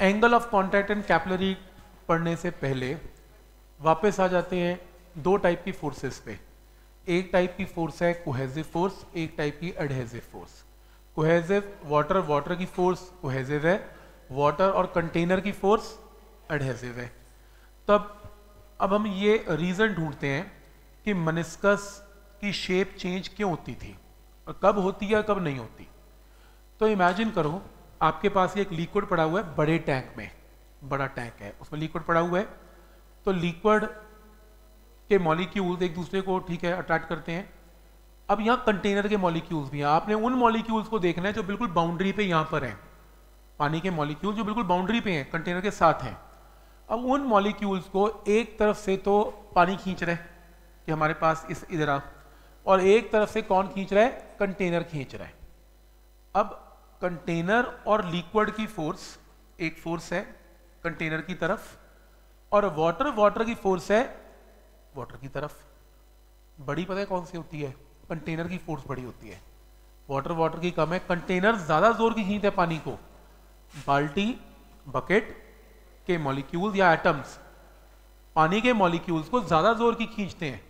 Angle of contact and capillary पढ़ने से पहले वापस आ जाते हैं दो टाइप की फोर्सेस पे। एक टाइप की फोर्स है कोहेसिव फोर्स, एक टाइप की एडहेसिव फोर्स। कोहेसिव वाटर की फोर्स कोहेसिव है, वाटर और कंटेनर की फोर्स एडहेसिव है। तब अब हम ये रीजन ढूंढते हैं कि मेनिस्कस की शेप चेंज क्यों होती थी और कब होती है और कब नहीं होती। तो इमेजिन करो आपके पास ये एक लिक्विड पड़ा हुआ है बड़े टैंक में, बड़ा टैंक है उसमें लिक्विड पड़ा हुआ है। तो लिक्विड के मॉलिक्यूल्स एक दूसरे को ठीक है अट्रैक्ट करते हैं। अब यहाँ कंटेनर के मॉलिक्यूल्स भी हैं, आपने उन मॉलिक्यूल्स को देखना है जो बिल्कुल बाउंड्री पे यहाँ पर हैं, पानी के मॉलिक्यूल जो बिल्कुल बाउंड्री पे हैं, कंटेनर के साथ हैं। अब उन मॉलिक्यूल्स को एक तरफ से तो पानी खींच रहा है कि हमारे पास इस इधर आ, और एक तरफ से कौन खींच रहा है, कंटेनर खींच रहा है। अब कंटेनर और लिक्विड की फोर्स, एक फोर्स है कंटेनर की तरफ और वाटर की फोर्स है वाटर की तरफ। बड़ी पता है कौन सी होती है, कंटेनर की फोर्स बड़ी होती है, वाटर की कम है। कंटेनर ज्यादा जोर की खींचते हैं पानी को, बाल्टी बकेट के मॉलिक्यूल्स या एटम्स पानी के मॉलिक्यूल्स को ज्यादा जोर की खींचते हैं।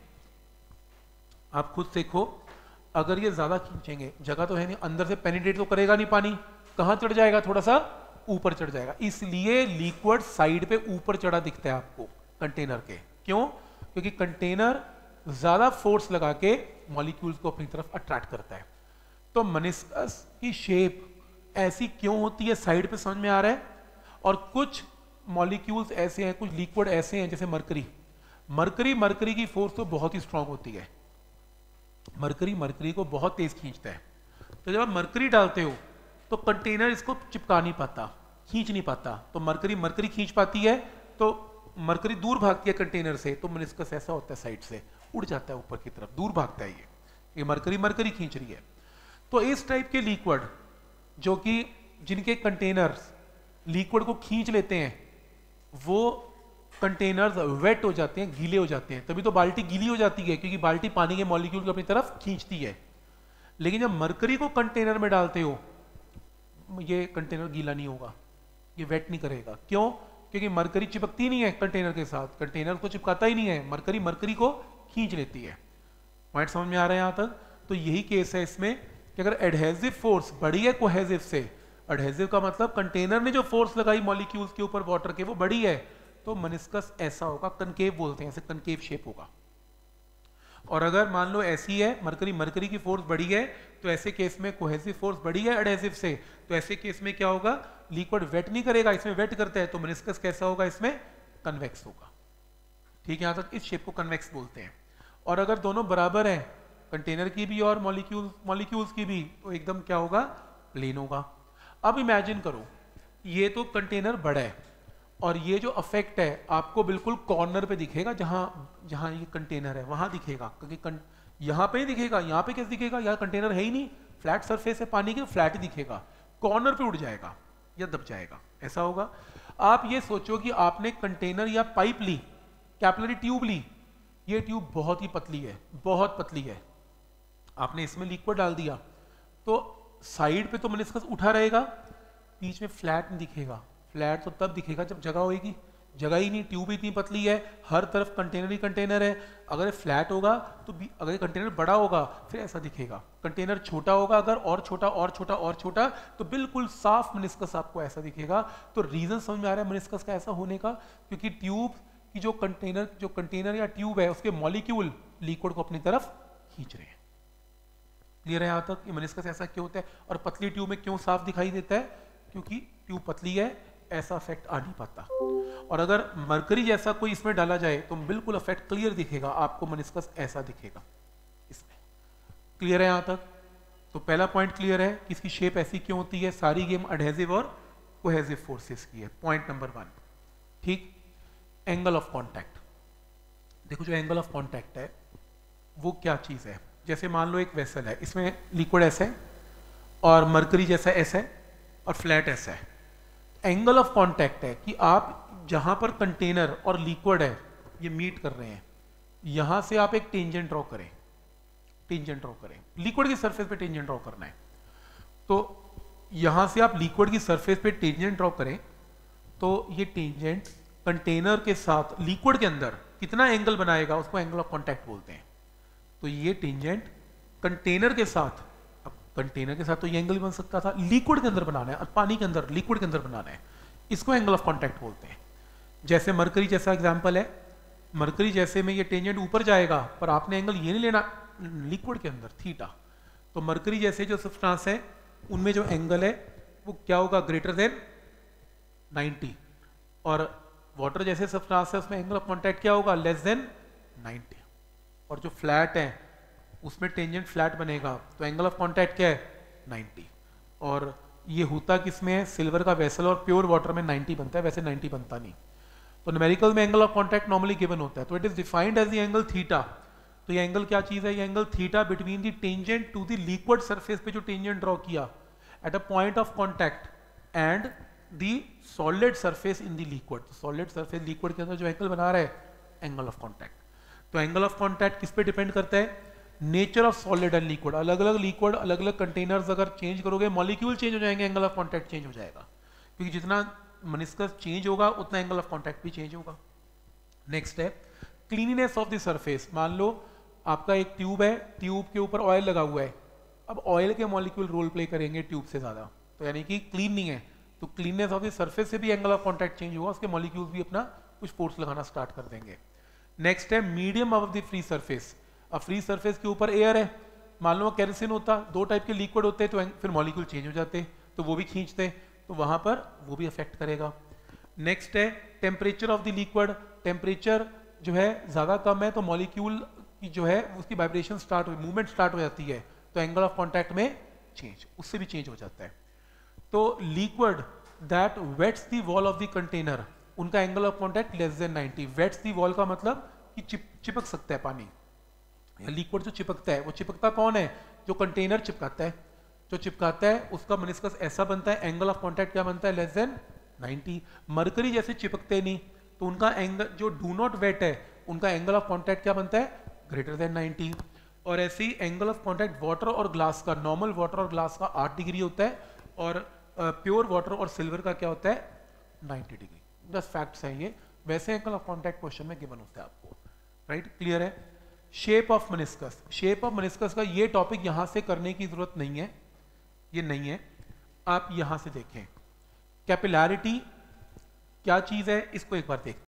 आप खुद देखो, अगर ये ज्यादा खींचेंगे, जगह तो है नहीं, अंदर से पेनिट्रेट तो करेगा नहीं पानी, कहां चढ़ जाएगा, थोड़ा सा ऊपर चढ़ जाएगा। इसलिए लिक्विड साइड पे ऊपर चढ़ा दिखता है आपको कंटेनर के। क्यों? क्योंकि कंटेनर ज्यादा फोर्स लगा के मॉलिक्यूल्स को अपनी तरफ अट्रैक्ट करता है। तो मेनिस्कस की शेप ऐसी क्यों होती है, साइड पे समझ में आ रहा है। और कुछ मॉलिक्यूल्स ऐसे हैं, कुछ लिक्विड ऐसे हैं जैसे मरकरी की फोर्स तो बहुत ही स्ट्रांग होती है, मरकरी को बहुत तेज खींचता है। तो जब आप मरकरी डालते हो तो कंटेनर इसको चिपका नहीं पाता, खींच नहीं पाता, तो मरकरी खींच पाती है, तो मरकरी दूर भागती है कंटेनर से, तो मेनिस्कस ऐसा होता है साइड से उड़ जाता है ऊपर की तरफ, दूर भागता है ये मरकरी खींच रही है। तो इस टाइप के लिक्विड जो कि जिनके कंटेनर्स लिक्विड को खींच लेते हैं, वो कंटेनर्स वेट हो जाते हैं, गीले हो जाते हैं। तभी तो बाल्टी गीली हो जाती है, क्योंकि बाल्टी पानी के मॉलिक्यूल को अपनी तरफ खींचती है। लेकिन जब मरकरी को कंटेनर में डालते हो, ये कंटेनर गीला नहीं होगा, ये वेट नहीं करेगा। क्यों? क्योंकि मरकरी चिपकती नहीं है कंटेनर के साथ, कंटेनर को चिपकाता ही नहीं है, मरकरी को खींच लेती है। पॉइंट समझ में आ रहा है यहां तक? तो यही केस है इसमें कि अगर एडहेसिव फोर्स बड़ी है कोहेसिव से, एडहेसिव का मतलब कंटेनर ने जो फोर्स लगाई मॉलिक्यूल्स के ऊपर वाटर के वो बड़ी है, तो मेनिस्कस ऐसा होगा, कनकेव बोलते हैं, ऐसे कनकेव शेप होगा। और अगर मान लो ऐसी है, मरकरी की फोर्स बड़ी है, तो ऐसे केस में कोहेसिव फोर्स बड़ी है एडहेसिव से, तो ऐसे केस में क्या होगा, लिक्विड वेट नहीं करेगा, इसमें वेट करता है, तो मेनिस्कस कैसा होगा, इसमें कन्वेक्स होगा। ठीक है, यहां तक इस शेप को कन्वेक्स बोलते हैं। और अगर दोनों बराबर हैं, कंटेनर की भी और मॉलिक्यूल्स की भी, तो एकदम क्या होगा, प्लेन होगा। अब इमेजिन करो, ये तो कंटेनर बड़ा है और ये जो अफेक्ट है आपको बिल्कुल कॉर्नर पे दिखेगा, जहां ये कंटेनर है वहां दिखेगा, क्योंकि यहां पे ही दिखेगा, यहां पे कैसे दिखेगा, यहां कंटेनर है ही नहीं, फ्लैट सरफेस है पानी की, फ्लैट ही दिखेगा, कॉर्नर पे उड़ जाएगा या दब जाएगा, ऐसा होगा। आप ये सोचो कि आपने कंटेनर या पाइप ली, कैपिलरी ट्यूब ली, ये ट्यूब बहुत ही पतली है, बहुत पतली है, आपने इसमें लिक्विड डाल दिया, तो साइड पे तो मेनिस्कस उठा रहेगा, बीच में फ्लैट नहीं दिखेगा। फ्लैट तो तब दिखेगा जब जगह होगी, जगह ही नहीं, ट्यूब इतनी पतली है, हर तरफ कंटेनर ही कंटेनर है। अगर फ्लैट होगा तो अगर कंटेनर बड़ा होगा फिर ऐसा दिखेगा, कंटेनर छोटा होगा अगर, और छोटा और छोटा और छोटा, तो बिल्कुल साफ मेनिस्कस आपको ऐसा दिखेगा। तो रीजन समझ में आ रहा है मेनिस्कस का ऐसा होने का, क्योंकि ट्यूब की जो कंटेनर या ट्यूब है उसके मॉलिक्यूल लिक्विड को अपनी तरफ खींच रहे हैं। क्लियर है यहां तक? ये मेनिस्कस ऐसा क्यों होता है, और पतली ट्यूब में क्यों साफ दिखाई देता है, क्योंकि ट्यूब पतली है, ऐसा इफेक्ट आ नहीं पाता। और अगर मरकरी जैसा कोई इसमें डाला जाए तो बिल्कुल इफेक्ट क्लियर दिखेगा आपको, मेनिस्कस ऐसा दिखेगा इसमें। क्लियर है यहां तक? तो पहला पॉइंट क्लियर है कि इसकी शेप ऐसी क्यों होती है, सारी गेम एडहेसिव और कोहेसिव फोर्सेस की है। पॉइंट नंबर 1, ठीक। एंगल ऑफ कॉन्टैक्ट, देखो जो एंगल ऑफ कॉन्टैक्ट है वो क्या चीज है। जैसे मान लो एक वेसल है, इसमें लिक्विड ऐसा है और मरकरी जैसा ऐसा है और फ्लैट ऐसा है। एंगल ऑफ कांटेक्ट है कि आप जहां पर कंटेनर और लिक्विड है ये मीट कर रहे हैं, यहां से आप एक टेंजेंट ड्रॉ करें, लिक्विड की सरफेस पे टेंजेंट ड्रॉ करना है। तो यहां से आप लिक्विड की सरफेस पे टेंजेंट ड्रॉ करें तो ये टेंजेंट कंटेनर के साथ लिक्विड के अंदर कितना एंगल बनाएगा उसको एंगल ऑफ कांटेक्ट बोलते हैं। तो ये टेंजेंट कंटेनर के साथ, अब कंटेनर के साथ तो ये एंगल बन सकता था, लिक्विड के अंदर बनाना है, पानी के अंदर लिक्विड के अंदर बनाना है, इसको एंगल ऑफ कांटेक्ट बोलते हैं। जैसे मरकरी जैसा एग्जांपल है, मरकरी जैसे में ये टेंजेंट ऊपर जाएगा पर आपने एंगल ये नहीं लेना लिक्विड के अंदर थीटा। तो मरकरी जैसे जो सब्सटेंस है उनमें जो एंगल है वो क्या होगा, ग्रेटर देन 90, और वाटर जैसे सब्सटेंस है उसमें एंगल ऑफ कांटेक्ट क्या होगा, लेस देन 90। और जो फ्लैट है उसमें टेंजेंट फ्लैट बनेगा तो एंगल ऑफ कांटेक्ट क्या है, 90। और ये होता किसमें है, सिल्वर का वेसल और प्योर वाटर में 90 बनता है, वैसे 90 बनता नहीं। तो न्यूमेरिकल में angle of contact normally given होता है, तो it is defined as the angle theta. तो ये एंगल क्या चीज है, ये angle theta between the tangent to the liquid surface पे जो टेंजेंट ड्रॉ किया at a point of contact and the solid surface in the liquid. तो सॉलिड सरफेस लिक्विड के अंदर जो एंगल बना रहा है एंगल ऑफ कांटेक्ट। तो एंगल ऑफ कांटेक्ट किस पे डिपेंड करता है, nature of solid and liquid. अलग अलग लिक्विड अलग अलग कंटेनर्स अगर चेंज करोगे मॉलिक्यूल चेंज हो जाएंगे, एंगल ऑफ कांटेक्ट चेंज हो जाएगा, क्योंकि जितना मेनिस्कस चेंज होगा उतना एंगल ऑफ कांटेक्ट भी चेंज होगा। नेक्स्ट है क्लीनिनेस ऑफ द सरफेस। मान लो आपका एक ट्यूब है, ट्यूब के ऊपर ऑयल लगा हुआ है, अब ऑयल के मॉलिक्यूल रोल प्ले करेंगे ट्यूब से ज्यादा, तो यानी कि क्लीन नहीं है, तो क्लीननेस ऑफ द सरफेस से भी एंगल ऑफ कांटेक्ट चेंज होगा, उसके मॉलिक्यूल्स भी अपना कुछ फोर्स लगाना स्टार्ट कर देंगे। नेक्स्ट है medium of the free surface. अब फ्री सरफेस के ऊपर एयर है, मान लो केरोसिन होता, दो टाइप के लिक्विड होते हैं, तो फिर मॉलिक्यूल चेंज हो जाते तो वो भी खींचते, तो वहां पर वो भी अफेक्ट करेगा। नेक्स्ट है temperature of the liquid. Temperature जो है ज्यादा कम है तो मॉलिक्यूल की जो है उसकी वाइब्रेशन स्टार्ट हो, मूवमेंट स्टार्ट हो जाती है, तो एंगल ऑफ कांटेक्ट में चेंज उससे भी चेंज हो जाता है। तो liquid that wets the wall of the container, उनका angle of contact less than 90। Wets the wall का मतलब कि चिपक सकता है पानी, लिक्विड जो चिपकता है, वो चिपकता कौन है, जो कंटेनर चिपकाता है, जो चिपकाता है उसका मेनिस्कस ऐसा बनता है, एंगल ऑफ कांटेक्ट क्या बनता है, लेस देन 90। मरकरी जैसे चिपकते नहीं तो उनका एंगल, जो डू नॉट वेट है उनका एंगल ऑफ कांटेक्ट क्या बनता है, ग्रेटर देन 90। और ऐसे ही एंगल ऑफ कांटेक्ट वाटर और ग्लास का, नॉर्मल वाटर और ग्लास का 8 डिग्री होता है, और प्योर वाटर और सिल्वर का क्या होता है, 90 डिग्री। बस फैक्ट्स हैं ये, वैसे एंगल ऑफ कांटेक्ट क्वेश्चन में गिवन होता है आपको, राइट, क्लियर है। Shape of meniscus, shape of meniscus का ये टॉपिक यहां से करने की जरूरत नहीं है, ये नहीं है, आप यहां से देखें। कैपिलैरिटी क्या चीज है इसको एक बार देखते हैं।